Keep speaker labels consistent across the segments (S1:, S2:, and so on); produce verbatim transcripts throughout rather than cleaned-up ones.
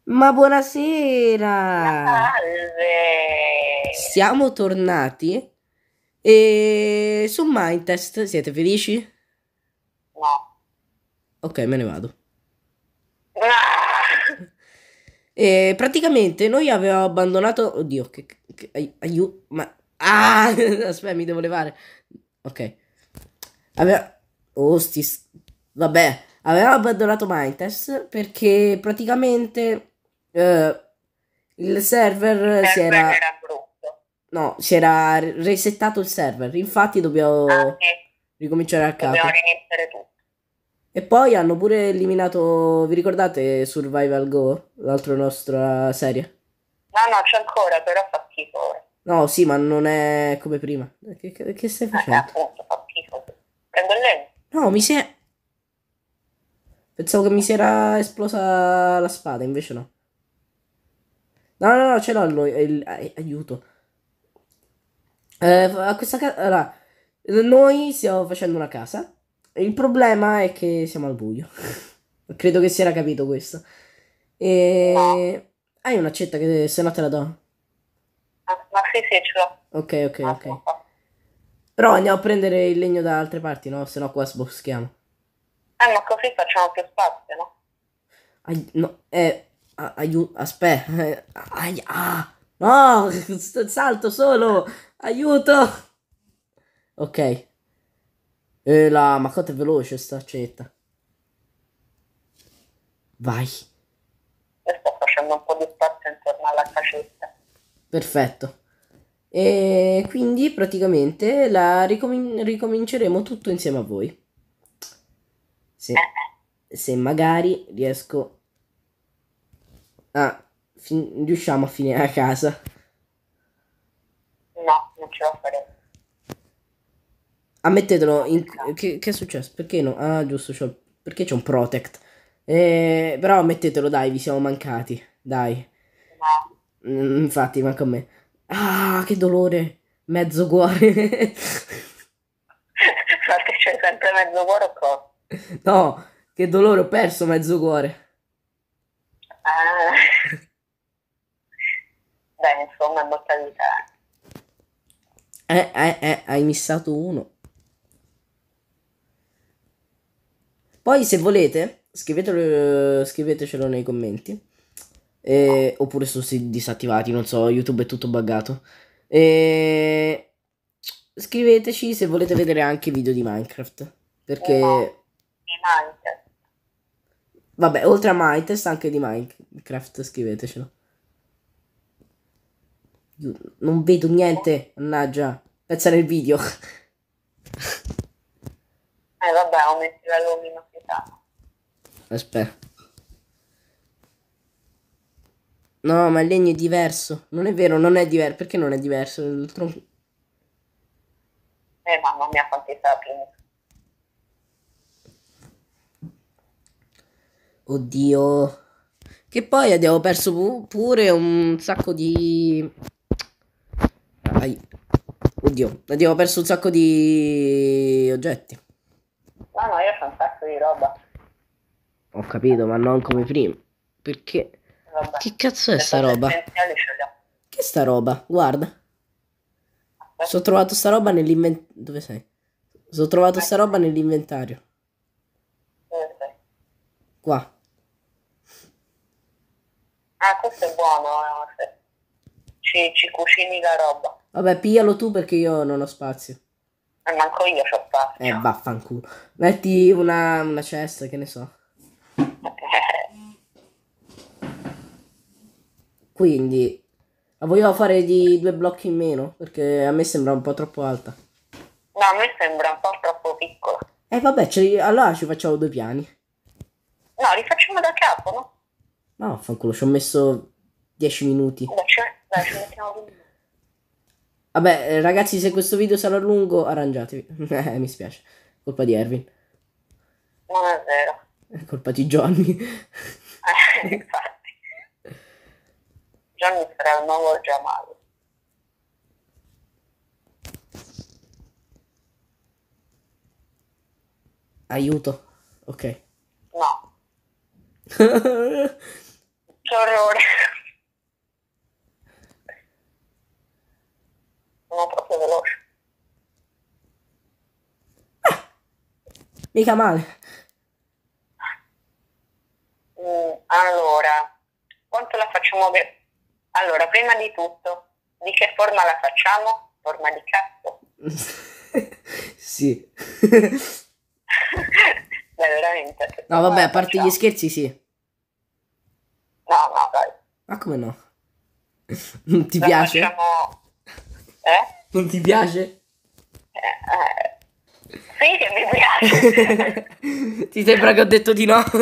S1: Ma buonasera!
S2: Salve!
S1: Siamo tornati e su Mindtest siete felici?
S2: No.
S1: Ok, me ne vado.
S2: Ah!
S1: E praticamente noi avevamo abbandonato. Oddio, che, che aiuto. Ma. Ah! Aspetta, mi devo levare. Ok. Aveva. Oh, sti. s- Vabbè, avevamo abbandonato Mindtest perché praticamente eh, il
S2: Il
S1: server si
S2: server
S1: era.
S2: era brutto.
S1: No, si era resettato il server, infatti
S2: Ah
S1: dobbiamo
S2: sì,
S1: ricominciare a
S2: dobbiamo
S1: capo.
S2: rimettere tutto.
S1: E poi hanno pure eliminato, vi ricordate Survival Go, l'altra nostra serie?
S2: No, no, c'è ancora, però fa schifo ora.
S1: No, sì, ma non è come prima. Che, che- che stai
S2: Eh,
S1: facendo?
S2: appunto, fa schifo. Prendo il legno.
S1: No, mi si è. Pensavo che mi si era esplosa la spada, invece no. No, no, no, ce l'ho il, il- ai- aiuto. Eh, a questa casa. Allora, noi stiamo facendo una casa. Il problema è che siamo al buio. Credo che si era capito questo.
S2: No.
S1: E. Hai un'accetta che se no te la do.
S2: Ah, ma sì, sì, ce l'ho.
S1: Ok, ok,
S2: Un
S1: ok.
S2: attimo fa.
S1: Però andiamo a prendere il legno da altre parti, no? Se no qua sboschiamo.
S2: Eh, ma così facciamo più spazio, no?
S1: Ai- no, eh. Aiuto. Aspetta. Eh, ai- ah, no! s- Salto solo! Aiuto! Ok. E la ma quanto è veloce sta accetta. Vai.
S2: Io sto facendo un po' di spazio intorno alla casetta.
S1: Perfetto. E quindi praticamente la ricomin- ricominceremo tutto insieme a voi.
S2: Eh,
S1: Se, se magari riesco a fin- riusciamo a finire a casa.
S2: eh. No, non ce la faremo.
S1: Ammettetelo,
S2: Non
S1: in-
S2: ce la
S1: che, che è successo? Perché no? Ah, giusto, c'ho- perché c'è un protect. Eh, però ammettetelo, dai, vi siamo mancati. Dai.
S2: No.
S1: Mm, infatti, manca a me. Ah, che dolore. Mezzo cuore.
S2: Perché c'è sempre mezzo cuore o cosa?
S1: No, che dolore, ho perso mezzo cuore.
S2: Ah. Beh, insomma, è molta vita.
S1: Eh, eh, eh, hai missato uno. Poi, se volete, scrivetelo, scrivetecelo nei commenti. Eh, oppure sono si- disattivati, non so, YouTube è tutto buggato. E scriveteci se volete vedere anche video di Minecraft.
S2: No,
S1: Perché,
S2: mi manca.
S1: vabbè, oltre a Minecraft, anche di Minecraft, scrivetecelo. Io non vedo niente, mannaggia. Pensa nel video.
S2: Eh vabbè, aumenti la luminosità.
S1: Aspetta. No, ma il legno è diverso. Non è vero, non è diverso. Perché non è diverso? Il tronco.
S2: Eh mamma mia, quanti sapini.
S1: Oddio. Che poi abbiamo perso pu- pure un sacco di. Ai. Oddio, abbiamo perso un sacco di oggetti.
S2: No, no, io c'ho un sacco di roba.
S1: Ho capito, ma non come prima. Perché?
S2: Vabbè,
S1: Che cazzo è
S2: le
S1: sta
S2: cose
S1: roba?
S2: essenziali ce le ho.
S1: Che è sta roba? Guarda. Sto
S2: Aspetta,
S1: trovato sta roba nell'inventario. Dove sei? Sto trovato sta
S2: ecco,
S1: roba nell'inventario.
S2: dove sei?
S1: Qua.
S2: Ah, questo è buono, eh, se ci, ci cucini la roba.
S1: Vabbè, piglialo tu perché io non ho spazio.
S2: E manco io c'ho
S1: Eh,
S2: spazio.
S1: vaffanculo. Metti una, una cesta, che ne so. Quindi, la vogliamo fare di due blocchi in meno? Perché a me sembra un po' troppo alta.
S2: No, a me sembra un po' troppo piccola.
S1: Eh, vabbè, ce li- allora ci facciamo due piani.
S2: No, rifacciamo da capo, no?
S1: No, vaffanculo, ci ho messo dieci minuti.
S2: Dai, ci, dai, ci mettiamo due minuti.
S1: Vabbè, eh, ragazzi, se questo video sarà lungo, arrangiatevi. Eh, mi spiace. Colpa di Erwin.
S2: Non è vero.
S1: È colpa di Johnny.
S2: Eh, infatti. Johnny sarà il nuovo Jamal.
S1: Aiuto. Ok.
S2: No, Che orrore. Sono proprio veloce.
S1: Mica male.
S2: Mm, allora, quanto la facciamo vedere? Allora, prima di tutto, di che forma la facciamo? Forma di cazzo?
S1: Sì.
S2: Beh, veramente. che
S1: No,
S2: forma
S1: vabbè,
S2: la
S1: a parte
S2: facciamo?
S1: gli scherzi, sì.
S2: No, no, dai.
S1: Ma come no? Non ti
S2: La
S1: piace?
S2: facciamo... Eh?
S1: Non ti piace?
S2: Eh, eh, sì che mi piace.
S1: Ti sembra che ho detto di no?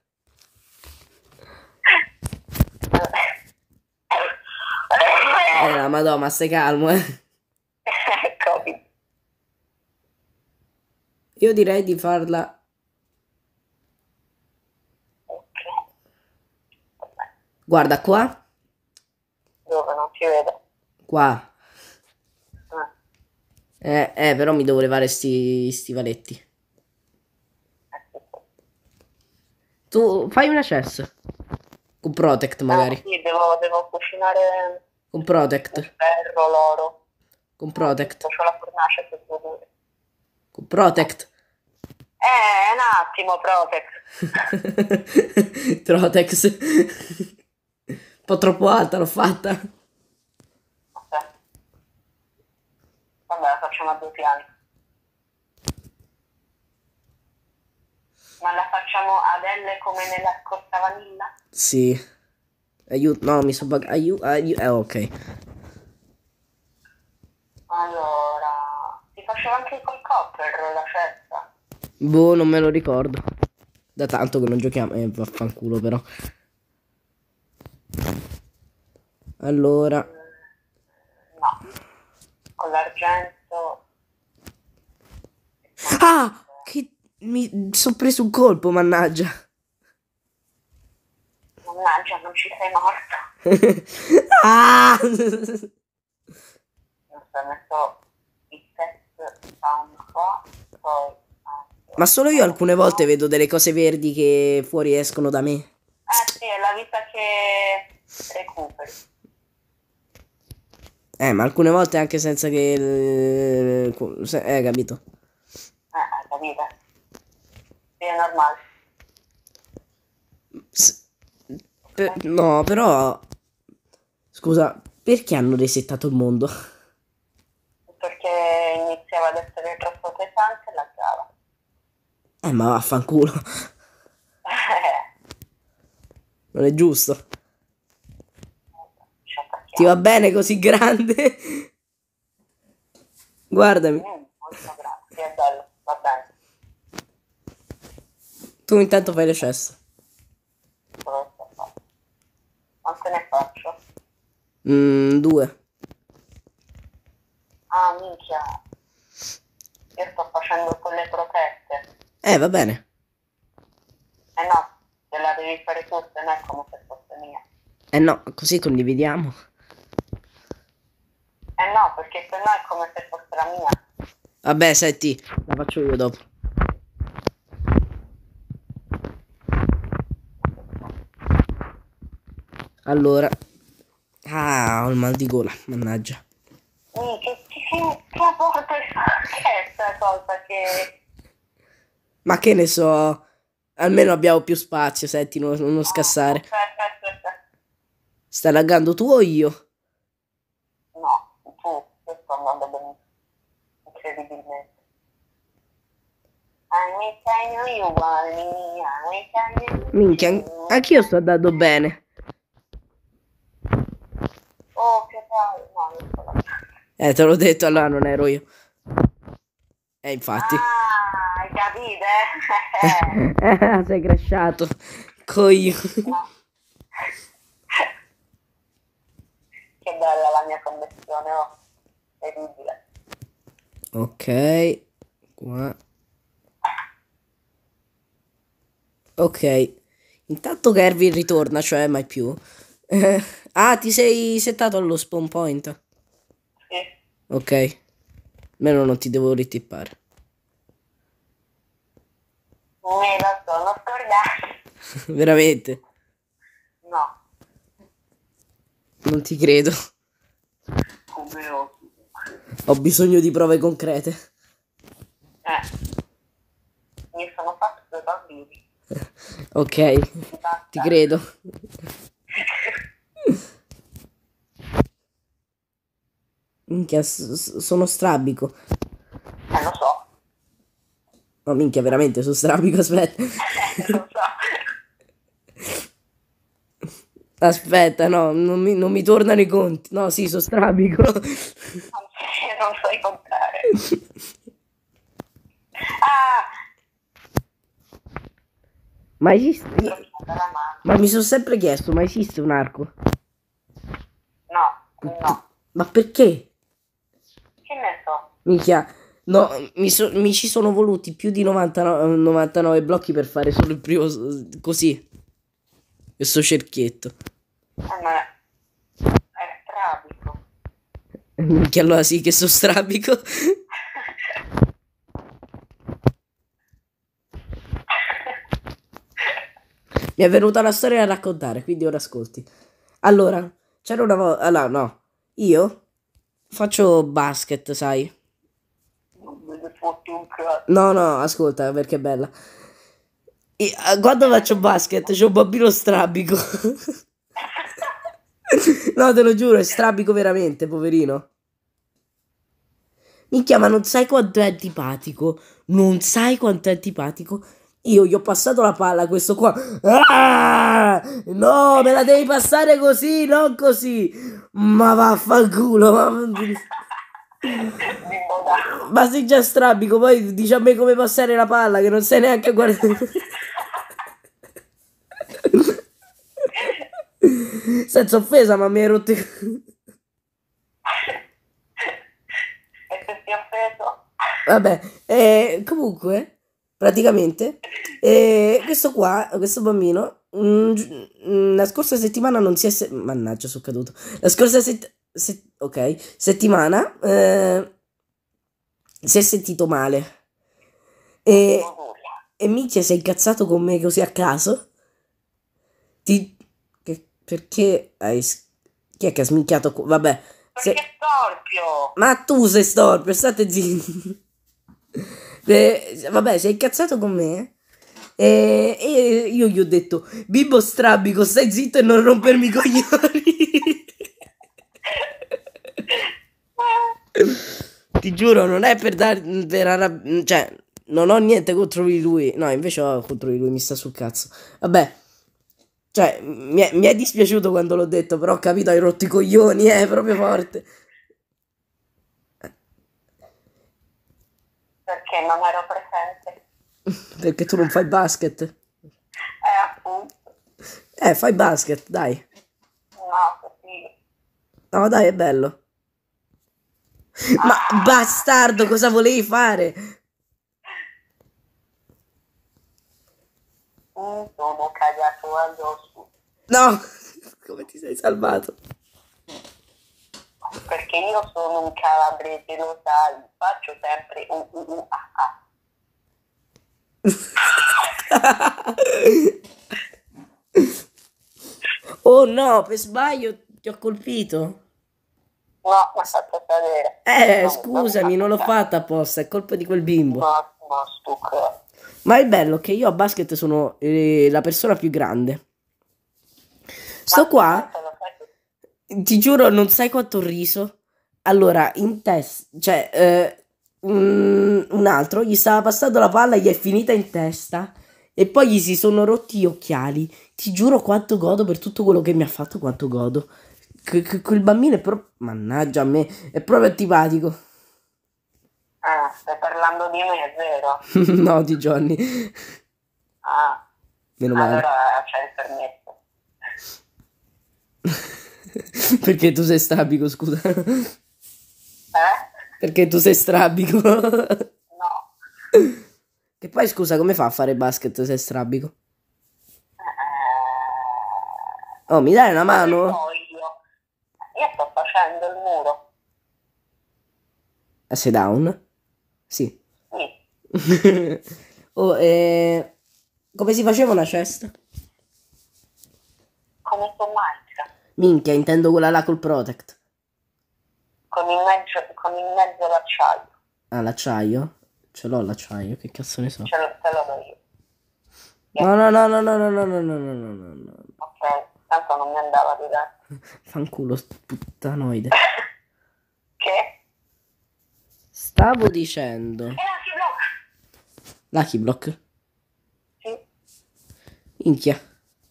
S1: Eh, la madonna, ma stai calmo, eh.
S2: Covid.
S1: Io direi di farla...
S2: Ok. Vabbè.
S1: Guarda qua,
S2: Dove non si vede.
S1: qua.
S2: Eh,
S1: Eh, eh, però mi devo levare sti stivaletti.
S2: eh, sì, sì.
S1: Tu fai una cessa. Con Protect
S2: Ah,
S1: magari.
S2: sì, devo, devo cucinare
S1: Con
S2: il
S1: Protect.
S2: ferro, l'oro.
S1: Con
S2: Ah,
S1: Protect.
S2: giusto, c'ho la fornace per produrre.
S1: Con Protect.
S2: Eh, un attimo, Protect.
S1: Trotex. Un po' troppo alta l'ho fatta.
S2: Aspetta. Vabbè, la facciamo a due piani. Ma la facciamo ad L come nella scorsa vanilla?
S1: Sì. Aiuto. No, mi sono buggato. Aiuto. Aiuto. Eh, ok.
S2: Allora, si faceva anche col copper la cesta.
S1: Boh, non me lo ricordo. Da tanto che non giochiamo. Eh, vaffanculo però. Allora.
S2: No, con l'argento.
S1: Ah! Che mi sono preso un colpo, mannaggia.
S2: Mannaggia, non ci sei morto.
S1: Ah!
S2: Non so, metto il test sound qua, poi...
S1: Ma solo io alcune volte vedo delle cose verdi che fuori escono da me.
S2: Eh sì, è la vita che recuperi.
S1: Eh, ma alcune volte anche senza che... Eh, eh, capito.
S2: Eh, hai capito? Sì, è normale.
S1: S- per- no, però... Scusa, perché hanno resettato il mondo?
S2: Perché iniziava ad essere troppo pesante la Java.
S1: Eh, ma vaffanculo. Non è giusto.
S2: Ci
S1: Ti
S2: attacchiamo.
S1: va bene così grande? Guardami.
S2: Mm, molto grande, sì, è bello, va bene.
S1: Tu intanto fai le cesse.
S2: Quello che sto facendo. Quante ne faccio?
S1: Mm, due.
S2: Ah, minchia. Io sto facendo quelle protette.
S1: Eh, va bene.
S2: Eh no, te la devi fare tutte, non è come se fosse mia.
S1: Eh no, così condividiamo.
S2: Eh no, perché se no è come se fosse la mia.
S1: Vabbè, senti, la faccio io dopo. Allora. Ah, ho il mal di gola, mannaggia.
S2: Mm, che che che a volte fa? Che è questa cosa che...
S1: Ma che ne so. Almeno abbiamo più spazio, senti, non, non scassare.
S2: Aspetta, aspetta.
S1: Stai laggando tu o io?
S2: No, tu, io sto andando benissimo. Incredibilmente. Ogni time you want me, ogni time you...
S1: Minchia, an- anch'io sto andando bene.
S2: Oh, che bello. No, non sto lavorando.
S1: Eh, te l'ho detto, allora non ero io. Eh, infatti.
S2: Ah, hai capito, eh?
S1: Eh, sei crashato. Coglio.
S2: No. Che bella la mia connessione, oh. Terribile.
S1: Ok. Qua. Ok. Intanto Kervin ritorna, cioè mai più. Eh, ah, ti sei settato allo spawn point.
S2: Sì.
S1: Ok. Almeno non ti devo ritippare.
S2: Me lo sono scordato.
S1: Veramente.
S2: No.
S1: Non ti credo.
S2: Come ho...
S1: Ho bisogno di prove concrete.
S2: Eh, mi sono fatto due bambini.
S1: Ok, ti credo. Minchia, s- s- sono strabico.
S2: Eh, lo so.
S1: No, minchia, veramente sono strabico, aspetta.
S2: Eh, lo so.
S1: Aspetta, no, non mi, non mi tornano i conti. No, sì, sono strabico.
S2: Non, non so contare. Ah!
S1: Ma esiste?
S2: Mi sono chiusa la mano.
S1: Ma mi sono sempre chiesto, ma esiste un arco?
S2: No, no.
S1: Ma perché?
S2: Che ne so?
S1: Minchia, no, mi, so- mi ci sono voluti più di novantanove, novantanove blocchi per fare solo il primo, s- così. Questo cerchietto.
S2: Eh, ma è strabico.
S1: Minchia, allora sì che sono strabico. Mi è venuta una storia da raccontare, quindi ora ascolti. Allora, c'era una volta... Allora, no. Io faccio basket, sai?
S2: Non me ne fotti un cazzo.
S1: No, no, ascolta, perché è bella. E, eh, quando faccio basket c'è un bambino strabico. No, te lo giuro, è strabico veramente, poverino. Minchia, ma non sai quanto è antipatico. Non sai quanto è antipatico. Io gli ho passato la palla a questo qua. Ah! No, me la devi passare così, non così. Ma vaffanculo. Ma,
S2: Bimbo da.
S1: ma sei già strabico, poi dici a me come passare la palla, che non sai neanche guardare. Senza offesa, ma mi hai rotto.
S2: E se ti ho offeso?
S1: Vabbè, eh, comunque, praticamente, eh, questo qua, questo bambino, mm, gi- mm, la scorsa settimana non si è... se- Mannaggia, sono caduto. La scorsa set- se- ok, settimana eh, si è sentito male. E,
S2: Auguri.
S1: e minchia, sei incazzato con me così a caso? Ti... che- perché hai... s- Chi è che ha sminchiato qua? Vabbè, se...
S2: Perché storpio?
S1: Ma tu sei storpio, state zitti. Eh, vabbè, sei incazzato con me? E, e io gli ho detto, Bimbo strabico, stai zitto e non rompermi i coglioni. Ti giuro, non è per dare... Per arrab- cioè, non ho niente contro di lui. No, invece ho contro di lui, mi sta sul cazzo. Vabbè. Cioè, mi è, mi è dispiaciuto quando l'ho detto, però ho capito, hai rotto i coglioni, eh, proprio forte.
S2: Perché non ero presente.
S1: Perché tu non fai basket?
S2: Eh, appunto.
S1: Eh, fai basket, dai.
S2: No, così.
S1: No, dai, è bello. Ma bastardo, cosa volevi fare?
S2: Mi sono cagato addosso.
S1: No, come ti sei salvato?
S2: Perché io sono un calabrese, lo sai. Faccio sempre un u u a a.
S1: Oh no, per sbaglio ti ho colpito.
S2: No, mi ha fatto cadere.
S1: Eh,
S2: No,
S1: scusami, non l'ho fatta apposta, è colpa di quel bimbo.
S2: Ma, ma sto cazzo.
S1: Ma il bello è che io a basket sono eh, la persona più grande. Sto qua, ti giuro, non sai quanto ho riso. Allora, in testa, cioè, eh, un, un altro gli stava passando la palla, gli è finita in testa e poi gli si sono rotti gli occhiali. Ti giuro quanto godo per tutto quello che mi ha fatto, quanto godo. Que- que- quel bambino è proprio, mannaggia a me, è proprio antipatico.
S2: Ah, stai parlando di me, è vero?
S1: No, di Johnny.
S2: Ah,
S1: Meno male.
S2: allora c'è il permesso.
S1: Perché tu sei strabico, scusa.
S2: Eh?
S1: Perché tu sei strabico.
S2: No.
S1: Che poi scusa, come fa a fare basket se è strabico?
S2: Eh,
S1: Oh, mi dai una
S2: ma che
S1: mano?
S2: so io? Io sto facendo il muro.
S1: Ah, sei down? Sì.
S2: Sì.
S1: Oh, eh, come si faceva una cesta?
S2: Come su Minecraft.
S1: Minchia, intendo quella là col Protect.
S2: Con in mezzo, con in mezzo l'acciaio.
S1: Ah, l'acciaio? Ce l'ho l'acciaio, che cazzo ne so.
S2: Ce lo, te lo do io.
S1: No, no, no, no, no, no, no, no, no, no, no, no, no.
S2: Ok, tanto non mi andava di dare.
S1: Fanculo, puttanoide.
S2: Che?
S1: Stavo dicendo.
S2: E la
S1: Lucky Block?
S2: Sì.
S1: Minchia.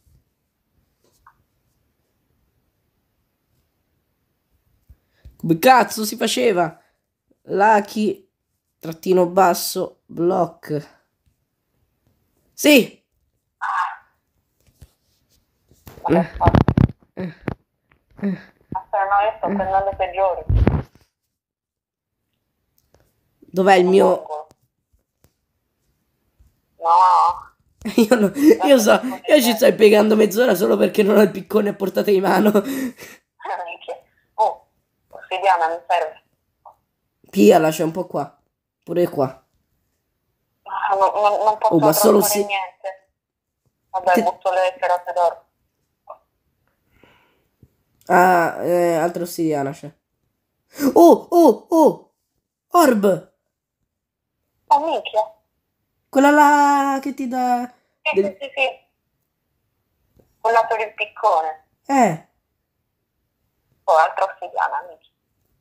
S1: Come cazzo si faceva? Lucky, trattino basso, block. Sì!
S2: Ma che fa? Aspetta, no, io sto prendendo i peggiori.
S1: Dov'è il mio...
S2: No.
S1: Io, no, io so, io ci sto impiegando mezz'ora solo perché non ho il piccone a portata di mano.
S2: Oh, ossidiana mi serve.
S1: Piala, c'è un po' qua. Pure qua.
S2: Ah, non, non, non posso
S1: Oh, ma solo
S2: fare
S1: si...
S2: niente. Vabbè,
S1: Che-
S2: butto le ferate d'oro.
S1: Ah, eh, altra ossidiana c'è. Oh, oh, oh! Orb!
S2: Oh, minchia.
S1: Quella là che ti dà...
S2: Sì,
S1: del-
S2: sì, sì, sì. Quella per il piccone.
S1: Eh,
S2: Oh, altra ossidiana, minchia.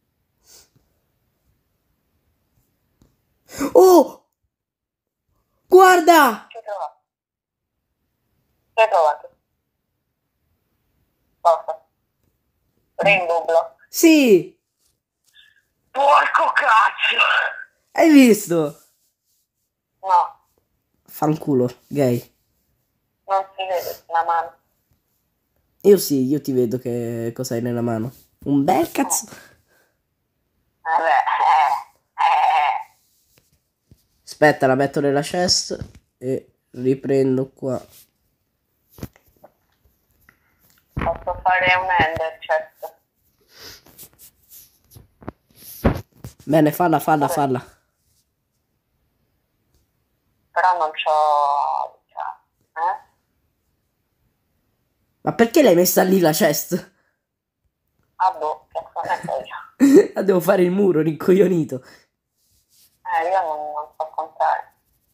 S1: oh! Guarda!
S2: Ci ho trovato. Ci hai trovato. Cosa? Rainbow Block.
S1: Sì!
S2: Porco cazzo!
S1: Hai visto?
S2: No,
S1: Fanculo, gay.
S2: non si vede la mano.
S1: Io sì, io ti vedo che cosa hai nella mano. Un bel cazzo.
S2: Vabbè, eh, eh.
S1: Aspetta, la metto nella chest e riprendo qua.
S2: Posso fare un ender chest.
S1: Bene, falla, falla, falla.
S2: Però non c'ho... Eh?
S1: Ma perché l'hai messa lì la chest?
S2: Ah boh, che cosa ne so io.
S1: La devo fare il muro, rincoglionito.
S2: Eh, io non, non so contare.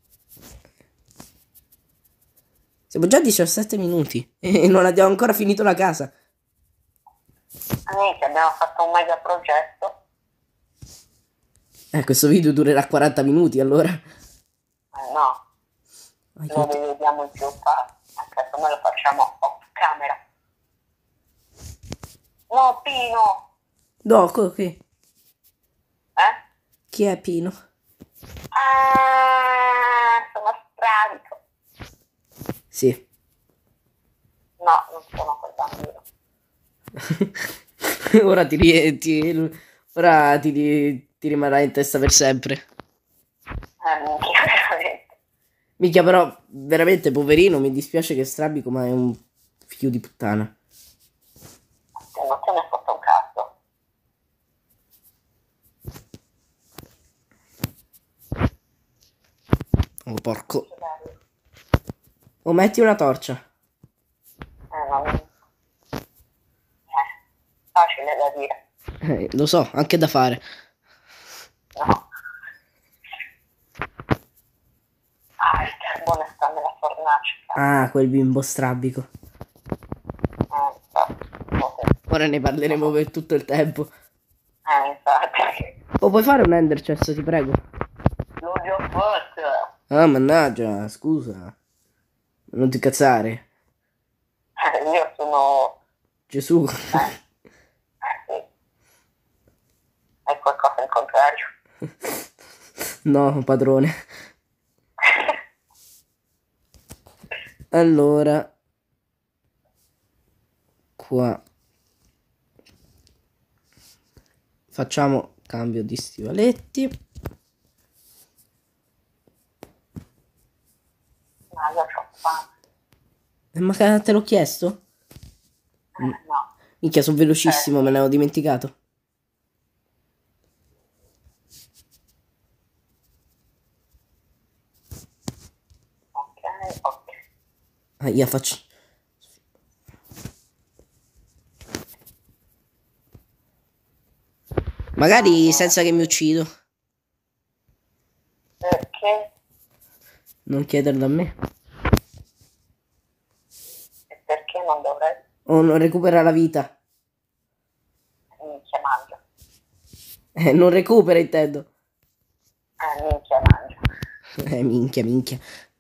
S1: Siamo già a diciassette minuti e non abbiamo ancora finito la casa.
S2: Amici, abbiamo fatto un mega progetto.
S1: Eh, questo video durerà quaranta minuti allora.
S2: Eh no, lo
S1: Aiuto.
S2: vediamo in più fare. Anche se noi lo facciamo off camera. No, Pino!
S1: No, co- che?
S2: Eh?
S1: Chi è Pino?
S2: Ah, sono stradico.
S1: Sì.
S2: No, non sono quel bambino.
S1: Ora ti, ri- ti- ora ti, ri- ti rimarrà in testa per sempre.
S2: Eh, minchia, veramente.
S1: Mica però, veramente, poverino, mi dispiace che strabico, ma è un figlio di puttana.
S2: Che non te ne fotte un cazzo.
S1: Oh, porco.
S2: Che bello.
S1: Oh, metti una torcia.
S2: Eh, non... Eh, facile da dire.
S1: Eh, lo so, anche da fare.
S2: No. Ah, il carbone sta nella fornace.
S1: Ah, quel bimbo strabico.
S2: Eh, infatti.
S1: Ora ne parleremo per tutto il tempo.
S2: Eh, infatti.
S1: Oh, puoi fare un ender chest, ti prego?
S2: L'ho già fatto.
S1: Ah, mannaggia, scusa. Non ti cazzare.
S2: Eh, io sono...
S1: Gesù.
S2: Eh, sì. È qualcosa in contrario.
S1: No, padrone. Allora. Qua. Facciamo cambio di stivaletti.
S2: Ma io c'ho fame.
S1: Eh, ma ca- te l'ho chiesto?
S2: Eh, no.
S1: Minchia, sono velocissimo, me ne ho dimenticato.
S2: Ok, ok.
S1: Ah, io faccio... Magari senza che mi uccido.
S2: Perché?
S1: Non chiederlo a me.
S2: E perché non dovrei?
S1: O non recupera la vita.
S2: Minchia mangia.
S1: Eh, non recupera, intendo.
S2: Ah, minchia mangia.
S1: Eh, minchia, minchia.